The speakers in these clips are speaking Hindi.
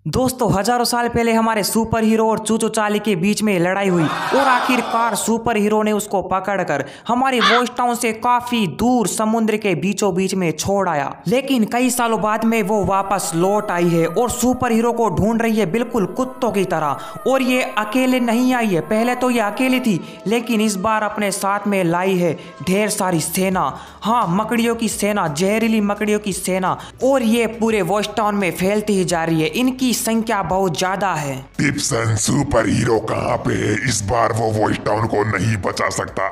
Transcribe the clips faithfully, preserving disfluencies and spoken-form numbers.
दोस्तों हजारों साल पहले हमारे सुपर हीरो और चूचू चाली के बीच में लड़ाई हुई और आखिरकार सुपर हीरो ने उसको पकड़कर हमारी वॉच टाउन से काफी दूर समुद्र के बीचों बीच में छोड़ आया। लेकिन कई सालों बाद में वो वापस लौट आई है और सुपर हीरो को ढूंढ रही है बिल्कुल कुत्तों की तरह। और ये अकेले नहीं आई है, पहले तो ये अकेली थी लेकिन इस बार अपने साथ में लाई है ढेर सारी सेना। हाँ, मकड़ियों की सेना, जहरीली मकड़ियों की सेना, और ये पूरे वॉच टाउन में फैलती ही जा रही है। इनकी संख्या बहुत ज्यादा है। टिप्सन सुपर हीरो कहाँ पे है? इस बार वो वॉच टाउन को नहीं बचा सकता।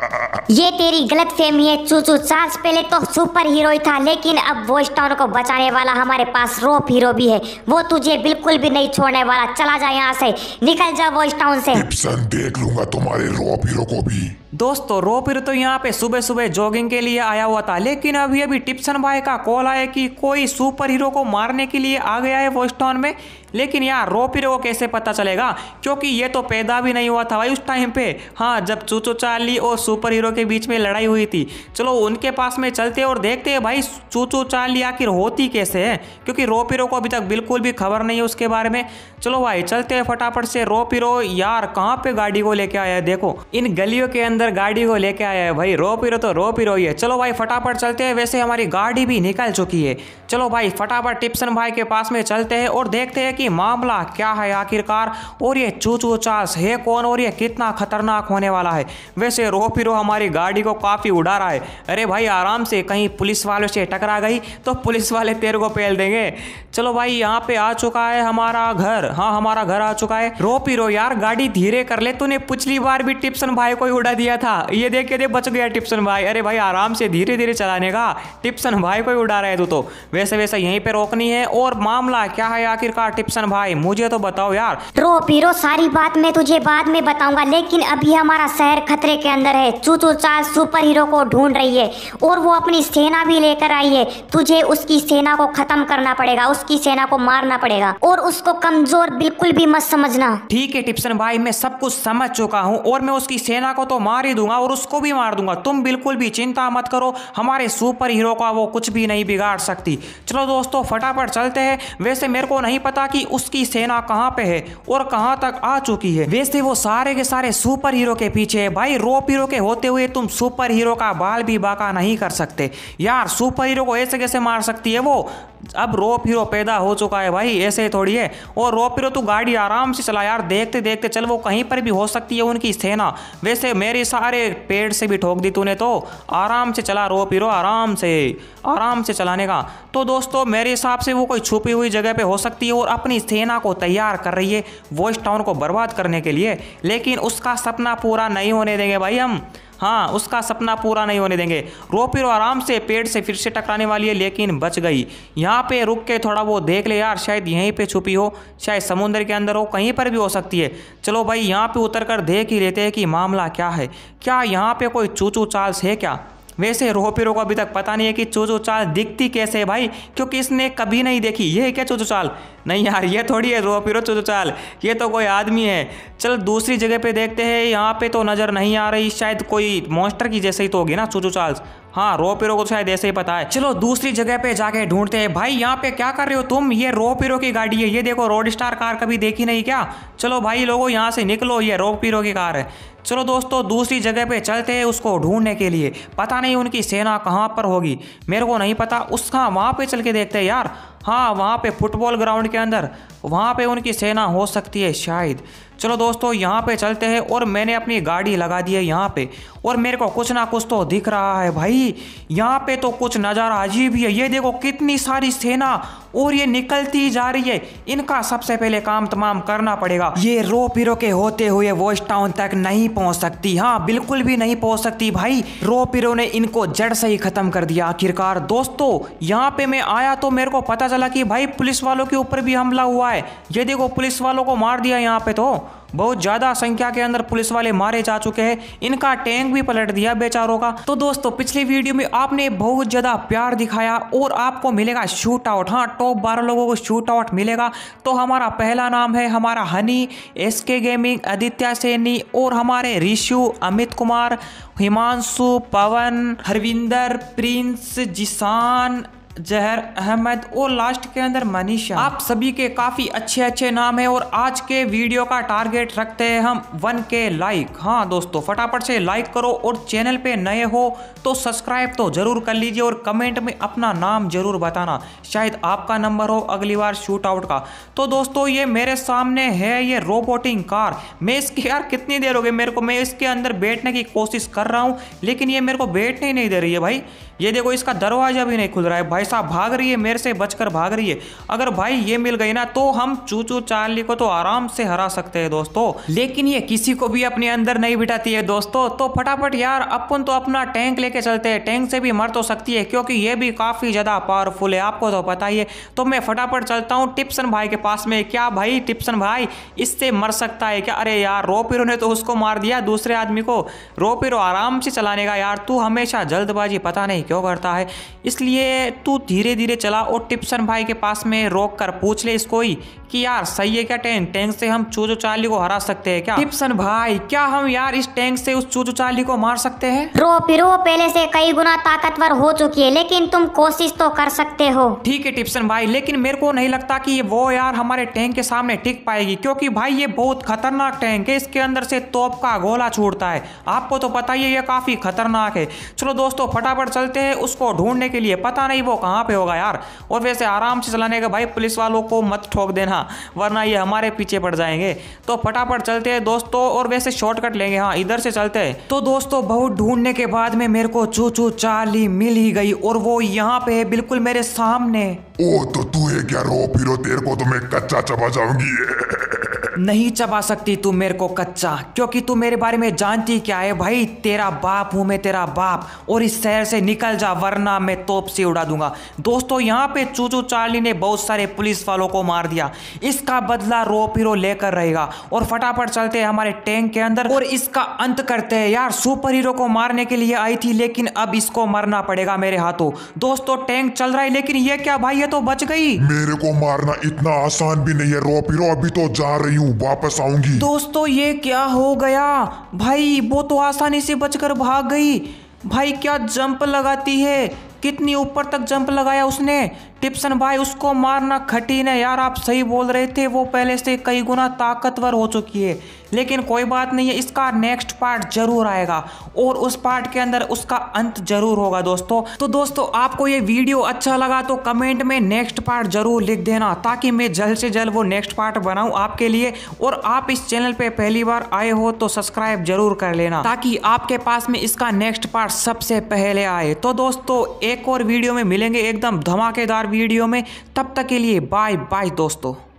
ये तेरी गलत फहमी है चूचू चार्ल्स। पहले तो सुपर हीरो ही था लेकिन अब वॉच टाउन को बचाने वाला हमारे पास रोप हीरो भी है। वो तुझे बिल्कुल भी नहीं छोड़ने वाला। चला जा यहाँ से, निकल जा वॉच टाउन से। टिप्सन देख लूंगा तुम्हारे रोप हीरो को भी। दोस्तों रोप हीरो तो यहाँ पे सुबह सुबह जॉगिंग के लिए आया हुआ था, लेकिन अभी अभी टिप्सन भाई का कॉल आया कि कोई सुपर हीरो को मारने के लिए आ गया है वॉच टाउन में। लेकिन यार रोप हीरो को कैसे पता चलेगा, क्योंकि ये तो पैदा भी नहीं हुआ था भाई उस टाइम पे। हाँ, जब चूचू चार्ली और सुपर हीरो के बीच में लड़ाई हुई थी। चलो उनके पास में चलते और देखते हैं भाई चूचू चार्ली आखिर होती कैसे है, क्योंकि रोप हीरो को अभी तक बिल्कुल भी खबर नहीं है उसके बारे में। चलो भाई चलते हैं फटाफट से। रोप हीरो यार कहाँ पे गाड़ी को लेके आया है, देखो इन गलियों के अंदर गाड़ी को लेके आया है भाई। रोप हीरो तो रोप हीरो ही है। चलो भाई फटाफट चलते हैं। वैसे हमारी गाड़ी भी निकल चुकी है। चलो भाई फटाफट टिप्सन भाई के पास में चलते हैं और देखते हैं कि मामला क्या है आखिरकार, और ये चूचू चार्ल्स है कौन और ये कितना खतरनाक होने वाला है। वैसे रोप हीरो हमारी गाड़ी को काफी उड़ा रहा है। अरे भाई आराम से, कहीं पुलिस वालों से टकरा गई तो पुलिस वाले तेरे को पेल देंगे। चलो भाई यहाँ पे आ चुका है हमारा घर। हाँ हमारा घर आ चुका है। रोप हीरो यार गाड़ी धीरे कर ले, तूने पिछली बार भी टिप्सन भाई को ही उड़ा दिया था। ये देख के दे बच गया टिप्सन भाई। अरे भाई आराम से धीरे धीरे चलाने का, टिप्सन भाई को ही उड़ा रहा है तू तो। वैसे वैसे यहीं पे रोकनी है। और मामला क्या है आखिरकार टिप्सन भाई, मुझे तो बताओ यार। रोप हीरो सारी बात मैं तुझे बाद में बताऊंगा, लेकिन अभी हमारा शहर खतरे के अंदर है। चूचू चार्ल्स सुपर हीरो को ढूंढ रही है और वो अपनी सेना भी लेकर आई है। तुझे उसकी सेना को खत्म करना पड़ेगा, उसकी सेना को मारना पड़ेगा और उसको कमजोर बिल्कुल भी मत समझना। ठीक है टिप्सन भाई, मैं सब कुछ समझ चुका हूँ और मैं उसकी सेना को तो मार ही दूंगा और उसको भी मार दूंगा। तुम बिल्कुल भी चिंता मत करो, हमारे सुपर हीरो का वो कुछ भी नहीं बिगाड़ सकती। चलो दोस्तों फटाफट चलते हैं। वैसे मेरे को नहीं पता कि उसकी सेना कहाँ पे है और कहाँ तक आ चुकी है। वैसे वो सारे के सारे सुपर हीरो के पीछे है भाई। रोप हीरो के होते हुए तुम सुपर हीरो का बाल भी बाका नहीं कर सकते यार। सुपर हीरो को ऐसे कैसे मार सकती है वो? अब रोप हीरो पैदा हो चुका है भाई, ऐसे थोड़ी है। और रोप हीरो तू गाड़ी आराम से चला यार, देखते देखते चल, वो कहीं पर भी हो सकती है उनकी सेना। वैसे मेरे सारे पेड़ से भी ठोक दी तूने तो। आराम से चला रोप हीरो, आराम से आराम से चलाने का। तो दोस्तों मेरे हिसाब से वो कोई छुपी हुई जगह पे हो सकती है और अपनी सेना को तैयार कर रही है वॉच टाउन को बर्बाद करने के लिए। लेकिन उसका सपना पूरा नहीं होने देंगे भाई हम। हाँ, उसका सपना पूरा नहीं होने देंगे। रोप हीरो आराम से पेड़ से फिर से टकराने वाली है लेकिन बच गई। यहाँ पे रुक के थोड़ा वो देख ले यार, शायद यहीं पे छुपी हो, शायद समुद्र के अंदर हो, कहीं पर भी हो सकती है। चलो भाई यहाँ पे उतर कर देख ही लेते हैं कि मामला क्या है। क्या यहाँ पे कोई चूचू चार्ल्स है क्या? वैसे रोप हीरो को अभी तक पता नहीं है कि चूचू चाल दिखती कैसे है भाई, क्योंकि इसने कभी नहीं देखी। ये है क्या चूचू चाल? नहीं यार ये थोड़ी है रोप हीरो चूचू चाल, ये तो कोई आदमी है। चल दूसरी जगह पे देखते हैं। यहाँ पे तो नज़र नहीं आ रही, शायद कोई मॉन्स्टर की जैसे ही तो होगी ना चूचू चार्ल्स। हाँ रोप हीरो को शायद ऐसे ही पता है। चलो दूसरी जगह पे जाके ढूंढते हैं। भाई यहाँ पे क्या कर रहे हो तुम? ये रोप हीरो की गाड़ी है, ये देखो रोड स्टार कार कभी देखी नहीं क्या? चलो भाई लोगों यहाँ से निकलो, ये रोप हीरो की कार है। चलो दोस्तों दूसरी जगह पे चलते हैं उसको ढूंढने के लिए। पता नहीं उनकी सेना कहाँ पर होगी, मेरे को नहीं पता। उसका वहाँ पे चल के देखते हैं यार। हाँ वहाँ पे फुटबॉल ग्राउंड के अंदर वहाँ पे उनकी सेना हो सकती है शायद। चलो दोस्तों यहाँ पे चलते हैं और मैंने अपनी गाड़ी लगा दी है यहाँ पे और मेरे को कुछ ना कुछ तो दिख रहा है भाई। यहाँ पे तो कुछ नज़ारा अजीब ही है। ये देखो कितनी सारी सेना और ये निकलती जा रही है। इनका सबसे पहले काम तमाम करना पड़ेगा। ये रोप हीरो के होते हुए वॉच टाउन तक नहीं पहुँच सकती। हाँ बिल्कुल भी नहीं पहुँच सकती भाई। रोप हीरो ने इनको जड़ से ही खत्म कर दिया आखिरकार। दोस्तों यहाँ पे मैं आया तो मेरे को पता चला कि भाई पुलिस वालों के ऊपर भी हमला हुआ है। ये देखो पुलिस वालों को मार दिया। यहाँ पे तो बहुत ज्यादा संख्या के अंदर पुलिस वाले मारे जा चुके हैं। इनका टैंक भी पलट दिया बेचारों का। तो दोस्तों पिछली वीडियो में आपने बहुत ज्यादा प्यार दिखाया और आपको मिलेगा शूट आउट। हाँ टॉप बारह लोगों को शूट आउट मिलेगा। तो हमारा पहला नाम है हमारा Honey, SK gaming, Aditya Saini और हमारे ऋषु, अमित कुमार, हिमांशु, पवन, हरविंदर, प्रिंस, जिसान, जहर, अहमद और लास्ट के अंदर मनीषा। आप सभी के काफी अच्छे अच्छे नाम है और आज के वीडियो का टारगेट रखते हैं हम वन के लाइक। हाँ दोस्तों, फटाफट से लाइक करो और चैनल पे नए हो तो सब्सक्राइब तो जरूर कर लीजिए और कमेंट में अपना नाम जरूर बताना, शायद आपका नंबर हो अगली बार शूट आउट का। तो दोस्तों ये मेरे सामने है ये रोबोटिंग कार। मैं इसकी यार कितनी देर हो गई मेरे को, मैं इसके अंदर बैठने की कोशिश कर रहा हूँ लेकिन ये मेरे को बैठने ही नहीं दे रही है भाई। ये देखो इसका दरवाजा भी नहीं खुल रहा है भाई साहब, भाग रही है मेरे से बचकर भाग रही है। अगर भाई ये मिल गई ना तो हम चूचू चार्ली को तो आराम से हरा सकते हैं दोस्तों, लेकिन ये किसी को भी अपने अंदर नहीं बिठाती है दोस्तों। तो फटाफट यार अपन तो अपना टैंक लेके चलते हैं, टैंक से भी मर तो सकती है क्योंकि ये भी काफी ज्यादा पावरफुल है, आपको तो पता ही है। तो मैं फटाफट चलता हूँ टिप्सन भाई के पास में। क्या भाई टिप्सन भाई इससे मर सकता है क्या? अरे यार रोपिरो ने तो उसको मार दिया दूसरे आदमी को। रोपिरो आराम से चलाने का यार, तू हमेशा जल्दबाजी पता नहीं क्यों करता है, इसलिए तू धीरे धीरे चला और टिप्सन भाई के पास में रोक कर पूछ ले इसको ही कि यार सही है क्या टैंक, टैंक से हम चूचू चार्ली को हरा सकते हैं क्या? टिप्सन भाई क्या हम यार इस टैंक से उस चूचू चार्ली को मार सकते हैं? रोपिरो पहले से कई गुना ताकतवर हो चुकी है लेकिन तुम कोशिश तो कर सकते हो। ठीक है टिप्सन भाई, लेकिन मेरे को नहीं लगता कि वो यार हमारे टैंक के सामने टिक पाएगी क्योंकि भाई ये बहुत खतरनाक टैंक है, इसके अंदर से तोप का गोला छूटता है, आपको तो पता ही है ये काफी खतरनाक है। चलो दोस्तों फटाफट चलते हैं उसको ढूंढने के लिए, पता नहीं वो कहाँ पे होगा यार। और वैसे आराम से चलाने का भाई, पुलिस वालों को मत ठोक देना वरना ये हमारे पीछे पड़ जाएंगे। तो फटाफट चलते हैं दोस्तों और वैसे शॉर्टकट लेंगे, हाँ इधर से चलते हैं। तो दोस्तों बहुत ढूंढने के बाद में मेरे को चूचू चार्ली मिल ही गई और वो यहाँ पे है बिल्कुल मेरे सामने। ओ तो तू है क्या रोपिरो, तेरे को तो मैं कच्चा चबा जाऊंगी। नहीं चबा सकती तू मेरे को कच्चा, क्योंकि तू मेरे बारे में जानती क्या है भाई, तेरा बाप हूं मैं तेरा बाप, और इस शहर से निकल जा वरना मैं तोप से उड़ा दूंगा। दोस्तों यहाँ पे चूचू चार्ली ने बहुत सारे पुलिस वालों को मार दिया, इसका बदला रोपिरो लेकर रहेगा। और फटाफट चलते हैं हमारे टैंक के अंदर और इसका अंत करते हैं। यार सुपर हीरो को मारने के लिए आई थी लेकिन अब इसको मरना पड़ेगा मेरे हाथों। दोस्तों टैंक चल रहा है लेकिन ये क्या भाई, ये तो बच गई। मेरे को मारना इतना आसान भी नहीं है रोपिरो, अभी तो जा रही हूँ वापस आऊंगी। दोस्तों ये क्या हो गया भाई, वो तो आसानी से बचकर भाग गई भाई, क्या जंप लगाती है, कितनी ऊपर तक जंप लगाया उसने। टिप्सन भाई उसको मारना कठिन है यार, आप सही बोल रहे थे, वो पहले से कई गुना ताकतवर हो चुकी है। लेकिन कोई बात नहीं है, इसका नेक्स्ट पार्ट जरूर आएगा और उस पार्ट के अंदर उसका अंत जरूर होगा दोस्तों। तो दोस्तों आपको ये वीडियो अच्छा लगा तो कमेंट में नेक्स्ट पार्ट जरूर लिख देना ताकि मैं जल्द से जल्द वो नेक्स्ट पार्ट बनाऊं आपके लिए। और आप इस चैनल पे पहली बार आए हो तो सब्सक्राइब जरूर कर लेना ताकि आपके पास में इसका नेक्स्ट पार्ट सबसे पहले आए। तो दोस्तों एक और वीडियो में मिलेंगे एकदम धमाकेदार वीडियो में, तब तक के लिए बाय बाय दोस्तों।